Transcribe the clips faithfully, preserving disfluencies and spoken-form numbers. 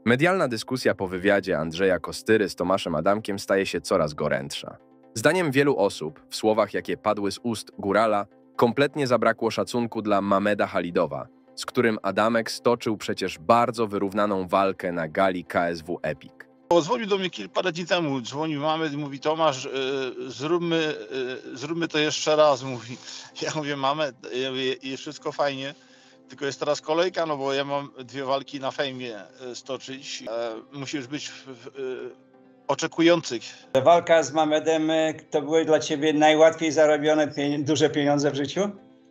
Medialna dyskusja po wywiadzie Andrzeja Kostyry z Tomaszem Adamkiem staje się coraz gorętsza. Zdaniem wielu osób, w słowach, jakie padły z ust Górala, kompletnie zabrakło szacunku dla Mameda Halidowa, z którym Adamek stoczył przecież bardzo wyrównaną walkę na gali K S W Epic. Dzwonił do mnie kilka dni temu, dzwonił Mamed i mówi: Tomasz, yy, zróbmy, yy, zróbmy to jeszcze raz, mówi. Ja mówię: Mamed, ja mówię, jest wszystko fajnie, tylko jest teraz kolejka, no bo ja mam dwie walki na fejmie stoczyć, e, musisz być w, w, w, oczekujących. Walka z Mamedem to były dla ciebie najłatwiej zarobione pie- duże pieniądze w życiu?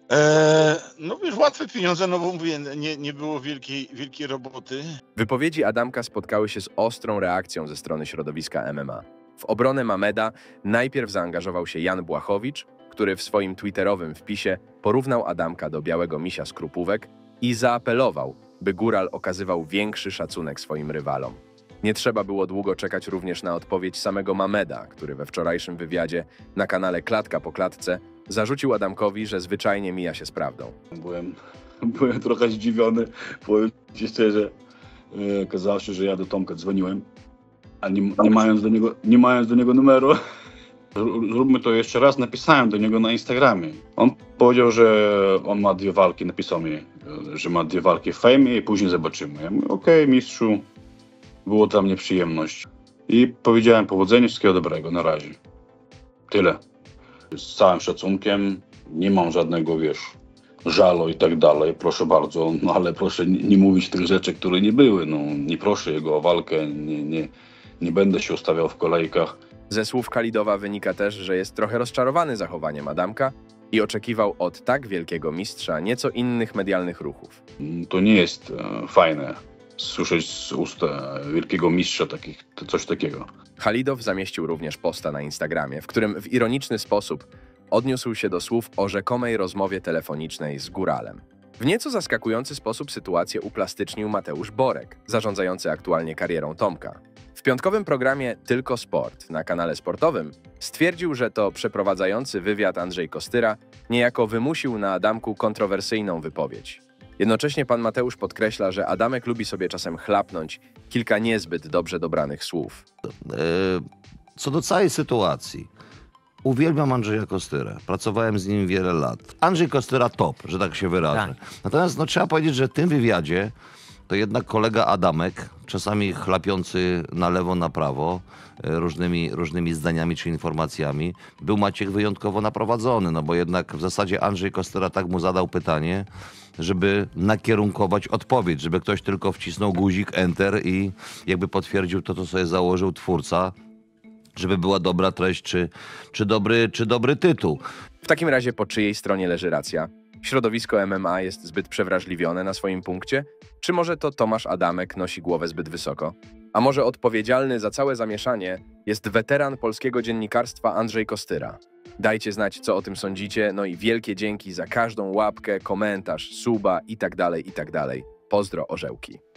E, no wiesz, łatwe pieniądze, no bo mówię, nie, nie było wielkiej, wielkiej roboty. Wypowiedzi Adamka spotkały się z ostrą reakcją ze strony środowiska M M A. W obronę Mameda najpierw zaangażował się Jan Błachowicz, który w swoim twitterowym wpisie porównał Adamka do białego misia z krupówek i zaapelował, by Góral okazywał większy szacunek swoim rywalom. Nie trzeba było długo czekać również na odpowiedź samego Mameda, który we wczorajszym wywiadzie na kanale Klatka po Klatce zarzucił Adamkowi, że zwyczajnie mija się z prawdą. Byłem, byłem trochę zdziwiony, powiem ci szczerze. E, Okazało się, że ja do Tomka dzwoniłem, a nie, nie, mając do niego, nie mając do niego numeru, zróbmy to jeszcze raz, napisałem do niego na Instagramie. On powiedział, że on ma dwie walki, napisał mi, że ma dwie walki w fejmie i później zobaczymy. Ja mówię: okej, okay, mistrzu, było dla mnie przyjemność. I powiedziałem: powodzenia, wszystkiego dobrego, na razie. Tyle. Z całym szacunkiem, nie mam żadnego, wiesz, żalu i tak dalej, proszę bardzo, no ale proszę nie, nie mówić tych rzeczy, które nie były, no nie proszę jego o walkę, nie, nie, nie będę się ustawiał w kolejkach. Ze słów Halidowa wynika też, że jest trochę rozczarowany zachowaniem Adamka i oczekiwał od tak wielkiego mistrza nieco innych medialnych ruchów. To nie jest e, fajne słyszeć z ust e, wielkiego mistrza takich, coś takiego. Halidow zamieścił również posta na Instagramie, w którym w ironiczny sposób odniósł się do słów o rzekomej rozmowie telefonicznej z Góralem. W nieco zaskakujący sposób sytuację uplastycznił Mateusz Borek, zarządzający aktualnie karierą Tomka. W piątkowym programie Tylko Sport na kanale sportowym stwierdził, że to przeprowadzający wywiad Andrzej Kostyra niejako wymusił na Adamku kontrowersyjną wypowiedź. Jednocześnie pan Mateusz podkreśla, że Adamek lubi sobie czasem chlapnąć kilka niezbyt dobrze dobranych słów. Co do całej sytuacji, uwielbiam Andrzeja Kostyrę. Pracowałem z nim wiele lat. Andrzej Kostyra top, że tak się wyrażę. Tak. Natomiast no, trzeba powiedzieć, że w tym wywiadzie to jednak kolega Adamek, czasami chlapiący na lewo, na prawo, różnymi, różnymi zdaniami czy informacjami, był Maciek wyjątkowo naprowadzony, no bo jednak w zasadzie Andrzej Kostyra tak mu zadał pytanie, żeby nakierunkować odpowiedź, żeby ktoś tylko wcisnął guzik enter i jakby potwierdził to, co sobie założył twórca, żeby była dobra treść czy, czy, dobry, czy dobry tytuł. W takim razie po czyjej stronie leży racja? Środowisko M M A jest zbyt przewrażliwione na swoim punkcie? Czy może to Tomasz Adamek nosi głowę zbyt wysoko? A może odpowiedzialny za całe zamieszanie jest weteran polskiego dziennikarstwa Andrzej Kostyra? Dajcie znać, co o tym sądzicie, no i wielkie dzięki za każdą łapkę, komentarz, suba i tak dalej, i tak dalej. Pozdro, orzełki.